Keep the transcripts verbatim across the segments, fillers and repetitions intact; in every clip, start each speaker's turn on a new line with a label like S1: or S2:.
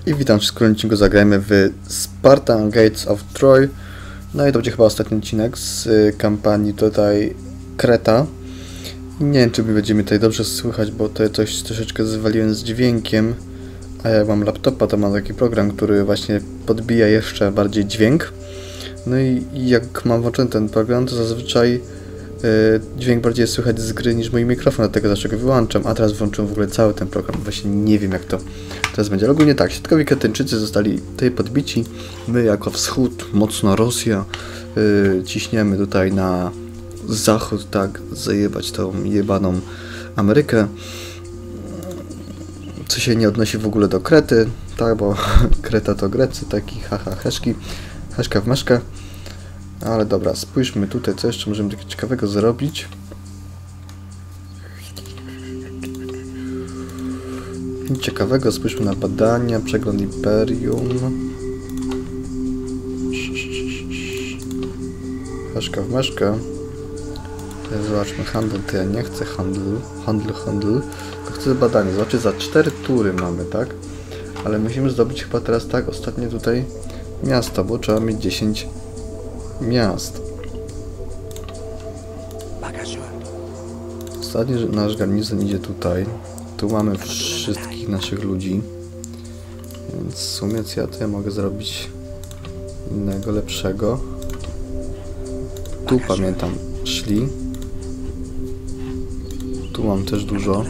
S1: I witam w kolejnym odcinku, zagrajmy w Spartan Gates of Troy. No i to będzie chyba ostatni odcinek z kampanii tutaj Kreta. I nie wiem, czy będziemy tutaj dobrze słychać, bo to coś troszeczkę zwaliłem z dźwiękiem. A jak mam laptopa, to mam taki program, który właśnie podbija jeszcze bardziej dźwięk. No i jak mam włączony ten program, to zazwyczaj dźwięk bardziej słychać z gry niż mój mikrofon, dlatego zawsze go wyłączam, a teraz włączyłem w ogóle cały ten program. Właśnie nie wiem, jak to teraz będzie. Ale ogólnie tak, środkowi Kretyńczycy zostali tutaj podbici. My jako wschód, mocno Rosja, yy, ciśniemy tutaj na zachód, tak, zajebać tą jebaną Amerykę. Co się nie odnosi w ogóle do Krety, tak, bo Kreta to Grecy, taki haha, heszki, heszka w meszkę. Ale dobra, spójrzmy tutaj, co jeszcze możemy takiego ciekawego zrobić. Nic ciekawego, spójrzmy na badania, przegląd Imperium. Haszka w meszkę. Tutaj zobaczmy, handel, to ja nie chcę handlu, handlu, handlu. To chcę badanie, zobaczcie, za cztery tury mamy, tak? Ale musimy zdobyć chyba teraz, tak, ostatnie tutaj miasto, bo trzeba mieć dziesięć miast. Ostatni nasz garnizon idzie tutaj. Tu mamy wszystkich naszych ludzi. Więc w sumie co ja tutaj mogę zrobić innego, lepszego. Tu pamiętam, szli. Tu mam też dużo.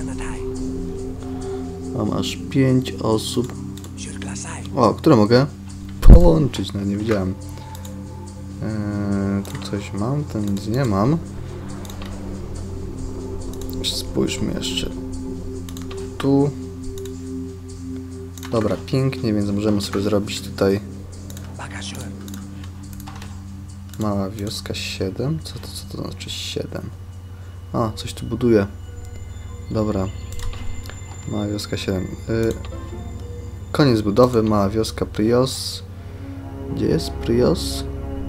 S1: Mam aż pięć osób. O, które mogę połączyć? No nie widziałem. Eee, tu coś mam, ten nic nie mam. Spójrzmy jeszcze. Tu. Dobra, pięknie, więc możemy sobie zrobić tutaj mała wioska siedem. Co to, co to znaczy siedem? A, coś tu buduje. Dobra. Mała wioska siedem. Yy, koniec budowy, mała wioska Prios. Gdzie jest Prios?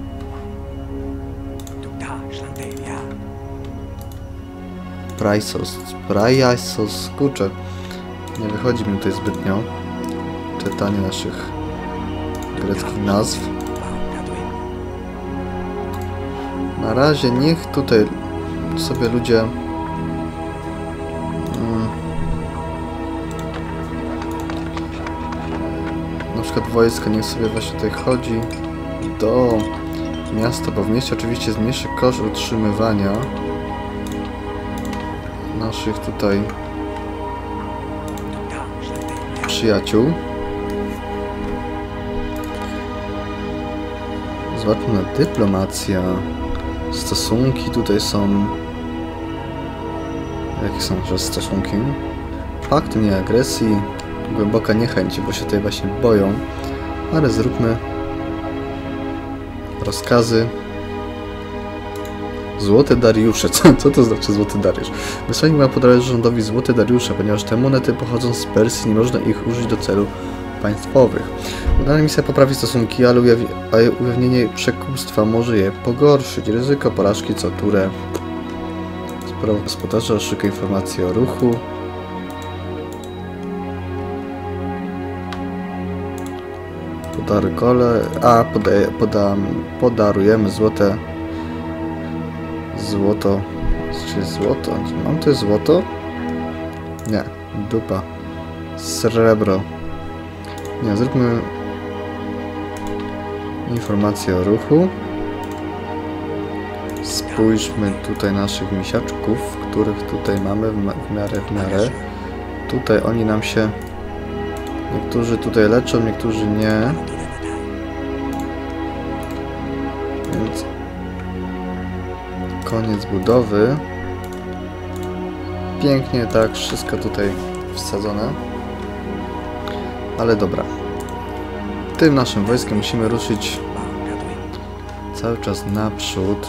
S1: Praisos, Praisos, kurczę, nie wychodzi mi tutaj zbytnio czytanie naszych greckich nazw. Na razie niech tutaj sobie ludzie hmm, na przykład wojsko niech sobie właśnie tutaj chodzi do miasta, bo w mieście oczywiście jest mniejszy koszt utrzymywania naszych tutaj przyjaciół. Zobaczmy na dyplomacja. Stosunki tutaj są. Jakie są że stosunki? Pakt nieagresji, głęboka niechęć, bo się tutaj właśnie boją. Ale zróbmy rozkazy. Złote Dariusze. Co, co to znaczy Złoty Dariusz? Wysłannik ma podarować rządowi Złote Dariusze, ponieważ te monety pochodzą z Persji, nie można ich użyć do celów państwowych. Dana misja poprawi stosunki, ale ujawi ujawnienie przekupstwa może je pogorszyć. Ryzyko porażki co turę. Sprawa gospodarza szuka informacji o ruchu. Podary kole. A, poda poda podarujemy złote Złoto. Czy złoto? Mam to złoto? Nie. Dupa. Srebro. Nie, zróbmy informacje o ruchu. Spójrzmy tutaj naszych misiaczków, których tutaj mamy w, w miarę, w miarę. Tutaj oni nam się... Niektórzy tutaj leczą, niektórzy nie. Więc... Koniec budowy. Pięknie tak, wszystko tutaj wsadzone. Ale dobra. Tym naszym wojskiem musimy ruszyć cały czas naprzód.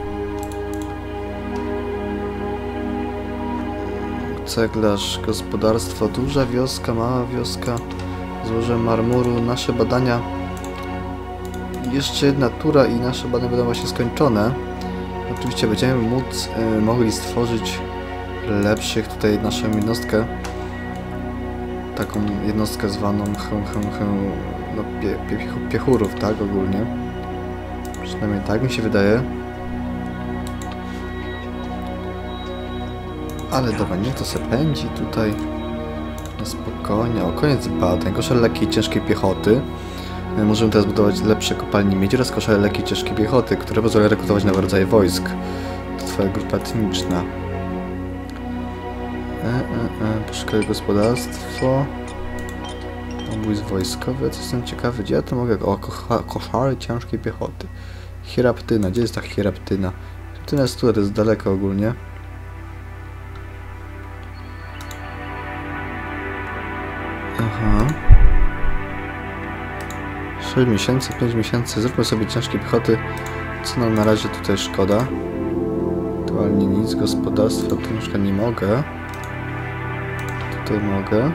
S1: Ceglarz, gospodarstwo, duża wioska, mała wioska, złoże marmuru. Nasze badania. Jeszcze jedna tura i nasze badania będą właśnie skończone. Oczywiście będziemy móc, y, mogli stworzyć lepszych tutaj naszą jednostkę taką jednostkę zwaną ch, ch, ch, no, pie, pie, piechurów, tak, ogólnie. Przynajmniej tak mi się wydaje. Ale dobra, niech to se pędzi tutaj na spokojnie. O, koniec badań. Koszele lekkiej i ciężkiej piechoty. Możemy teraz budować lepsze kopalnie miedzi oraz koszele lekkiej i ciężkiej piechoty, które pozwolą rekrutować nowe rodzaje wojsk. To twoja grupa etniczna. E, e, e, Poszukaj gospodarstwo. Obóz wojskowy, co jestem ciekawy, gdzie ja to mogę... O, koszary ciężkiej piechoty. Hieraptyna, gdzie jest ta hieraptyna? Hieraptyna jest tutaj, to jest daleko ogólnie. Aha. sześć miesięcy, pięć miesięcy. Zróbmy sobie ciężkie piechoty. Co nam na razie tutaj szkoda? Aktualnie nic. Gospodarstwo, tu na przykład nie mogę. Tutaj mogę.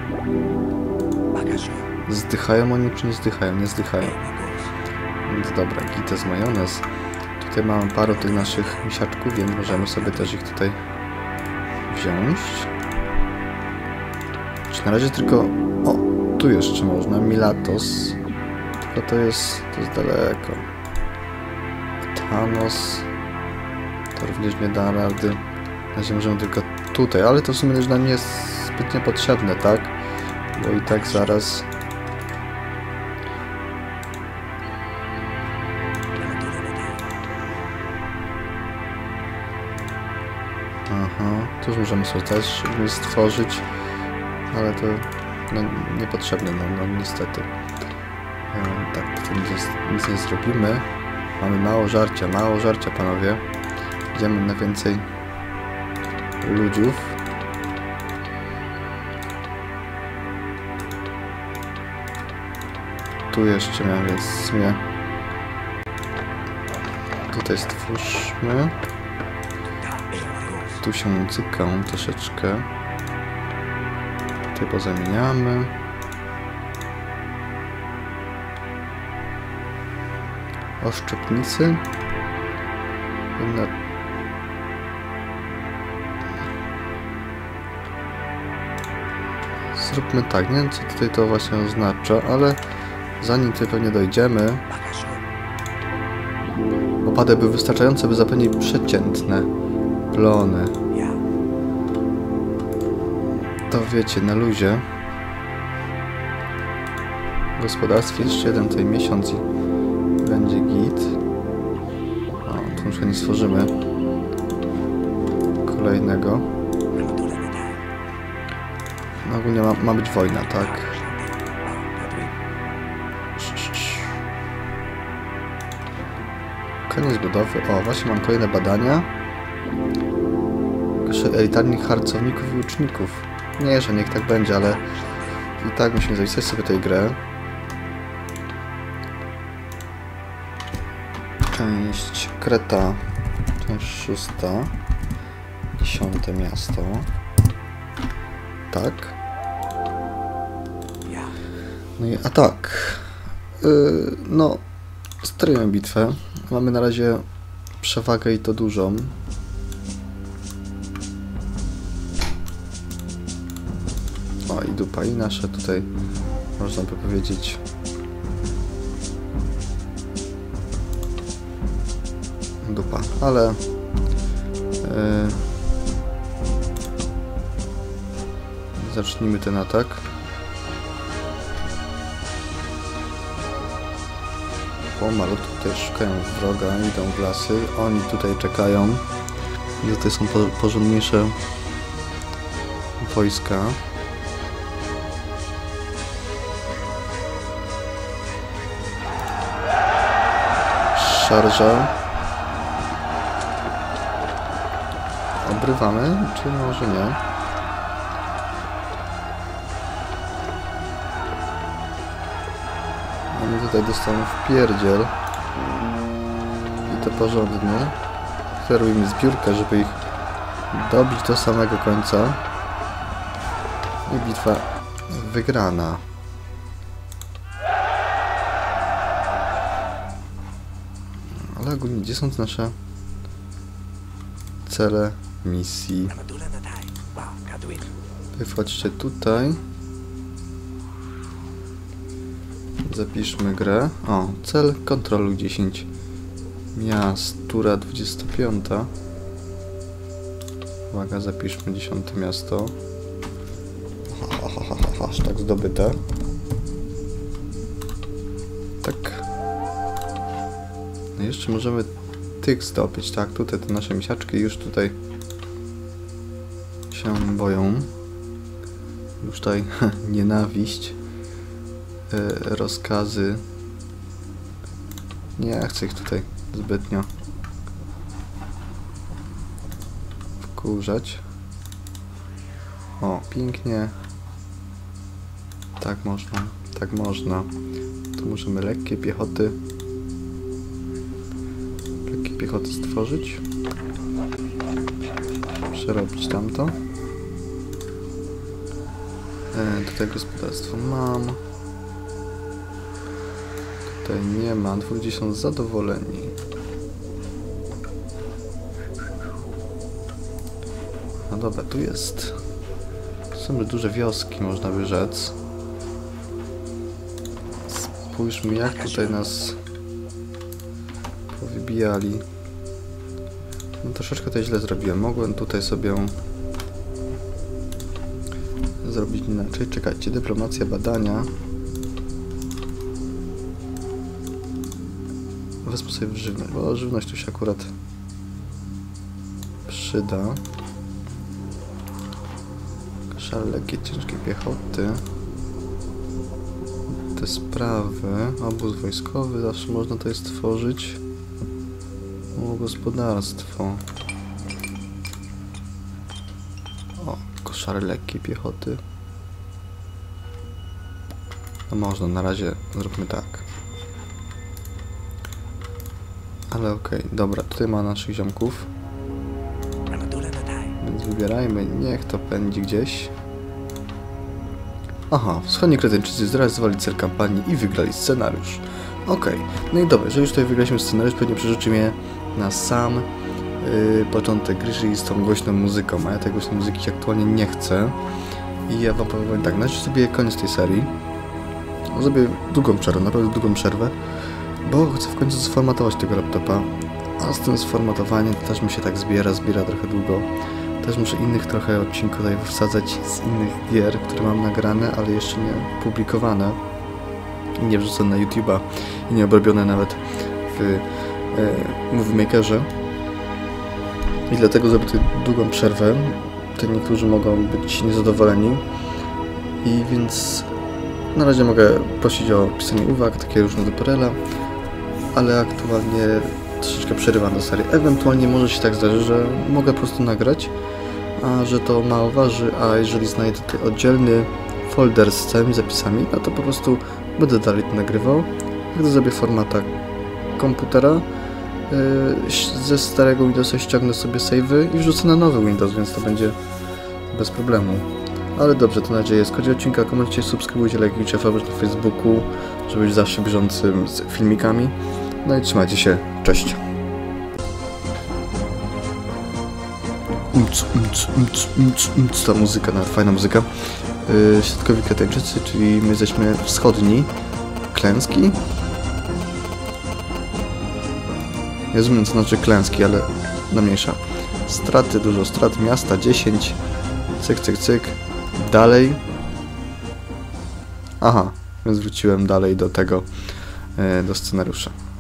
S1: Zdychają oni czy nie zdychają? Nie zdychają. Więc dobra, gites majonez. Tutaj mamy parę tych naszych misiaczków, więc możemy sobie też ich tutaj wziąć. Czy na razie tylko... O, tu jeszcze można. Milatos. Tylko to jest... to jest daleko. Thanos. To również nie da rady. Na razie możemy tylko tutaj, ale to w sumie już nam nie jest zbytnio potrzebne, tak? Bo i tak zaraz... Aha, tu już możemy sobie też stworzyć, ale to no, niepotrzebne, no, no niestety. E, tak, to nic, nic nie zrobimy. Mamy mało żarcia, mało żarcia, panowie. Idziemy na więcej ludziów. Tu jeszcze miałem, więc w sumie tutaj stwórzmy. Tu się cykam troszeczkę. Tutaj pozamieniamy. Oszczepnicy. Inne... Zróbmy tak, nie wiem co tutaj to właśnie oznacza, ale zanim tutaj pewnie dojdziemy, opady były wystarczające, by zapewnić przeciętne plony. To wiecie, na luzie. W gospodarstwie jeszcze jeden tutaj miesiąc i będzie git. O, tu już nie stworzymy kolejnego. No ogólnie ma, ma być wojna, tak? Koniec budowy. O, właśnie mam kolejne badania. Elitarnych harcowników i łuczników. Nie, że niech tak będzie, ale i tak musimy zapisać sobie tę grę. Część Kreta. Część szósta. Dziesiąte miasto. Tak. No i atak. Yy, no, starujemy bitwę. Mamy na razie przewagę i to dużą. O, i dupa, i nasze tutaj, można by powiedzieć, dupa, ale yy, zacznijmy ten atak. O, malutko tutaj szukają wroga, idą w lasy, oni tutaj czekają, i tutaj są po, porządniejsze wojska. Szarża. Obrywamy, czy może nie? Oni tutaj dostaną w pierdziel. I to porządnie. Kierujmy zbiórkę, żeby ich dobić do samego końca. I bitwa wygrana. Ale ogólnie, gdzie są nasze cele misji? Wy wchodźcie tutaj. Zapiszmy grę. O, cel kontroluj dziesięć miast, tura dwudziesta piąta. Uwaga, zapiszmy dziesiąte miasto. Ha, ha, ha, ha, aż tak zdobyte. Tak. No jeszcze możemy tych zdobyć, tak? Tutaj te nasze misiaczki już tutaj się boją. Już tutaj nienawiść. Yy, rozkazy. Nie chcę ich tutaj zbytnio wkurzać. O, pięknie. Tak można, tak można. Tu możemy lekkie piechoty. Lekkie piechoty stworzyć. Przerobić tamto. E, tutaj gospodarstwo mam. Tutaj nie ma. Ludzie są zadowoleni. No dobra, tu jest. Są duże wioski, można by rzec. Spójrzmy, jak tutaj nas powybijali. No troszeczkę to źle zrobiłem. Mogłem tutaj sobie zrobić inaczej. Czekajcie, dyplomacja badania. Wezmę sobie w żywność, bo żywność tu się akurat przyda. Szale lekkie, ciężkie piechoty. Te sprawy. Obóz wojskowy, zawsze można tutaj stworzyć. O, gospodarstwo. O, koszary lekkiej piechoty. No można, na razie zróbmy tak. Ale okej, okay. Dobra, tutaj ma naszych ziomków. Więc wybierajmy, niech to pędzi gdzieś. Aha, wschodni Kretyńczycy zrealizowali cel kampanii i wygrali scenariusz. Okej, okay. No i dobra, że już tutaj wygraliśmy scenariusz, pewnie przerzuci mnie na sam yy, początek gry, czyli z tą głośną muzyką, a ja tej głośnej muzyki aktualnie nie chcę. I ja wam powiem tak, znaczy sobie koniec tej serii. Zrobię długą przerwę, naprawdę długą przerwę, bo chcę w końcu sformatować tego laptopa. A z tym sformatowaniem to też mi się tak zbiera, zbiera trochę długo. Też muszę innych trochę odcinków tutaj wsadzać z innych gier, które mam nagrane, ale jeszcze nie publikowane. I nie wrzucone na YouTube'a i nie obrobione nawet w e, Movie Makerze. I dlatego zrobię tutaj długą przerwę. Tutaj niektórzy mogą być niezadowoleni. I więc na razie mogę prosić o pisanie uwag, takie różne do Perela, ale aktualnie troszeczkę przerywam do serii. Ewentualnie może się tak zdarzy, że mogę po prostu nagrać, a że to mało waży, a jeżeli znajdę tutaj oddzielny folder z całymi zapisami, no to po prostu będę dalej to nagrywał. Gdy zrobię formata komputera, yy, ze starego Windowsa ściągnę sobie save'y i wrzucę na nowy Windows, więc to będzie bez problemu. Ale dobrze, to nadzieję. Skończę odcinka, komentujcie, subskrybujcie, lajkujcie, fabusz na Facebooku, żeby być zawsze bieżącym z filmikami. No i trzymajcie się, cześć! Umc, umc, umc, umc, umc. Ta muzyka, no, fajna muzyka. Yy, Środkowi Kretyńczycy, czyli my jesteśmy wschodni. Klęski? Nie rozumiem, co znaczy klęski, ale no mniejsza. Straty, dużo strat, miasta dziesięć. Cyk, cyk, cyk. Dalej. Aha, więc wróciłem dalej do tego, yy, do scenariusza.